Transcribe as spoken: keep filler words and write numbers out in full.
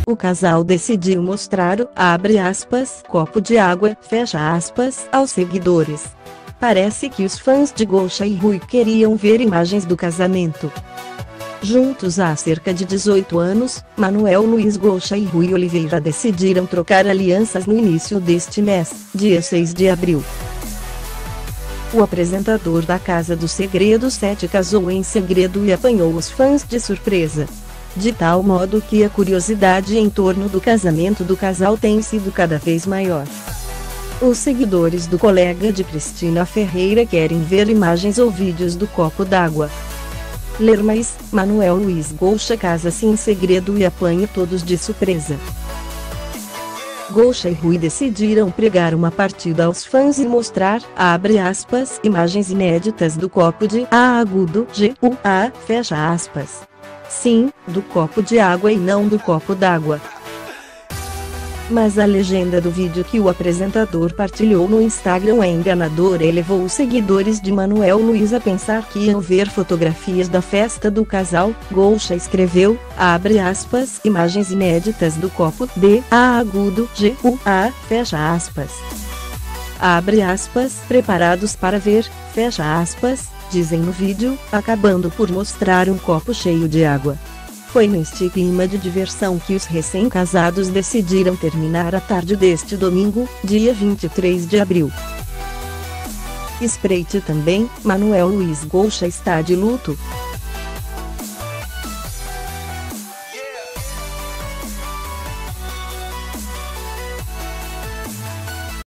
o casal decidiu mostrar o, abre aspas, copo de água, fecha aspas, aos seguidores. Parece que os fãs de Gosha e Rui queriam ver imagens do casamento. Juntos há cerca de dezoito anos, Manuel Luiz Gosha e Rui Oliveira decidiram trocar alianças no início deste mês, dia seis de abril. O apresentador da Casa do Segredo sete casou em segredo e apanhou os fãs de surpresa. De tal modo que a curiosidade em torno do casamento do casal tem sido cada vez maior. Os seguidores do colega de Cristina Ferreira querem ver imagens ou vídeos do copo d'água. Ler mais: Manuel Luiz Gosha casa-se em segredo e apanha todos de surpresa. Gosha e Rui decidiram pregar uma partida aos fãs e mostrar, abre aspas, imagens inéditas do copo de A agudo G U A, fecha aspas. Sim, do copo de água e não do copo d'água. Mas a legenda do vídeo que o apresentador partilhou no Instagram é enganadora e levou os seguidores de Manuel Luiz a pensar que iam ver fotografias da festa do casal. Gosha escreveu, abre aspas, imagens inéditas do copo de A agudo G U A, fecha aspas. Abre aspas, preparados para ver, fecha aspas, dizem no vídeo, acabando por mostrar um copo cheio de água. Foi neste clima de diversão que os recém-casados decidiram terminar a tarde deste domingo, dia vinte e três de abril. Espreite também: Manuel Luiz Gosha está de luto.